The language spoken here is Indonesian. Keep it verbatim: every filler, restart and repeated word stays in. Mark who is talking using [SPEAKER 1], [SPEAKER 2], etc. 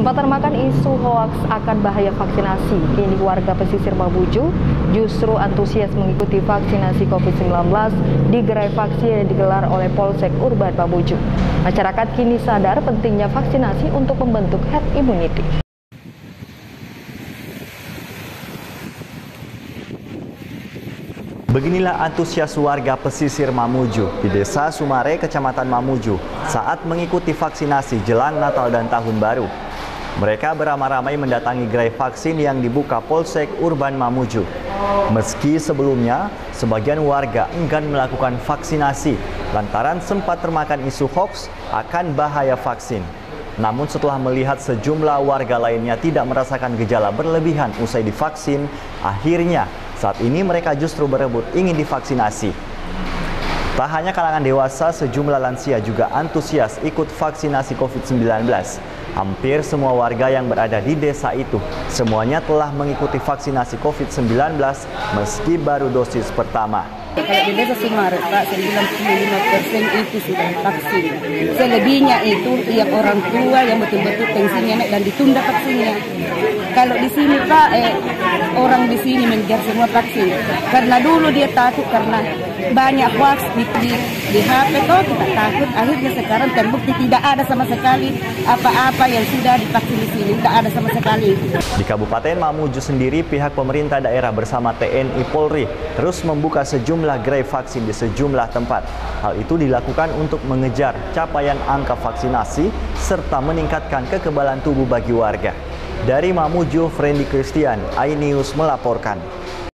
[SPEAKER 1] Sempat termakan isu hoaks akan bahaya vaksinasi, kini warga pesisir Mamuju justru antusias mengikuti vaksinasi COVID sembilan belas di gerai vaksin yang digelar oleh Polsek Urban Mamuju. Masyarakat kini sadar pentingnya vaksinasi untuk membentuk herd immunity.
[SPEAKER 2] Beginilah antusias warga pesisir Mamuju di Desa Sumare, Kecamatan Mamuju saat mengikuti vaksinasi jelang Natal dan Tahun Baru. Mereka beramai-ramai mendatangi gerai vaksin yang dibuka Polsek Urban Mamuju. Meski sebelumnya, sebagian warga enggan melakukan vaksinasi lantaran sempat termakan isu hoaks akan bahaya vaksin. Namun setelah melihat sejumlah warga lainnya tidak merasakan gejala berlebihan usai divaksin, akhirnya saat ini mereka justru berebut ingin divaksinasi. Tak hanya kalangan dewasa, sejumlah lansia juga antusias ikut vaksinasi COVID sembilan belas. Hampir semua warga yang berada di desa itu semuanya telah mengikuti vaksinasi COVID sembilan belas meski baru dosis pertama.
[SPEAKER 3] Kalau di desa Sumare, Pak, sembilan puluh lima persen itu sudah vaksin. Selebihnya itu yang orang tua yang betul-betul tensinya naik dan ditunda vaksinnya. Kalau di sini, Pak, eh, orang di sini mengejar semua vaksin. Karena dulu dia takut karena banyak hoax di, di, di H P toh kita takut. Akhirnya sekarang terbukti tidak ada sama sekali apa-apa yang sudah divaksin di sini, tidak ada sama sekali.
[SPEAKER 2] Di Kabupaten Mamuju sendiri, pihak pemerintah daerah bersama T N I Polri terus membuka sejumlah gerai vaksin di sejumlah tempat. Hal itu dilakukan untuk mengejar capaian angka vaksinasi serta meningkatkan kekebalan tubuh bagi warga. Dari Mamuju, Frendy Christian, iNews melaporkan.